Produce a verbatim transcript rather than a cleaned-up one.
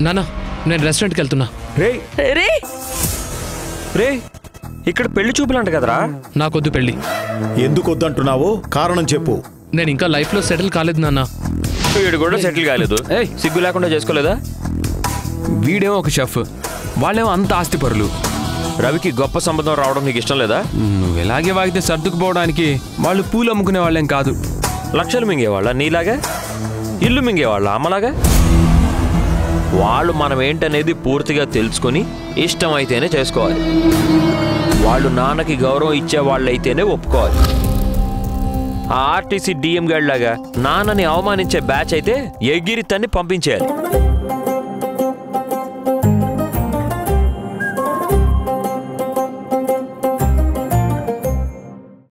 నానా నేను రెస్టారెంట్కి వెళ్తున్నా. రే రే రే ఇక్కడ పెళ్లి చూపులంట కదరా. నాకొద్దు పెళ్ళి. ఎందుకు వద్దంటున్నావో కారణం చెప్పు. నేను ఇంకా లైఫ్లో సెటిల్ కాలేదు నాన్న. వీడు కూడా సెటిల్ కాలేదు. ఏయ్ సిగ్గు లేకుండా చేసుకోలేదా? వీడేమో ఒక షెఫ్, వాళ్ళేమో అంత ఆస్తిపరులు. రవికి గొప్ప సంబంధం రావడం నీకు ఇష్టం లేదా? నువ్వు ఎలాగే వాగితే సర్దుకుపోవడానికి వాళ్ళు పూలు అమ్ముకునే వాళ్ళేం కాదు. లక్షలు మింగేవాళ్ళ నీలాగా? ఇల్లు మింగేవాళ్ళ అమ్మలాగా? వాళ్ళు మనం ఏంటనేది పూర్తిగా తెలుసుకొని ఇష్టమైతేనే చేసుకోవాలి. వాళ్ళు నాన్నకి గౌరవం ఇచ్చే వాళ్ళైతేనే ఒప్పుకోవాలి. ఆ ఆర్టీసీ డిఎం గాడిలాగా నాన్నని అవమానించే బ్యాచ్ అయితే ఎగిరి తన్ని పంపించేయాలి.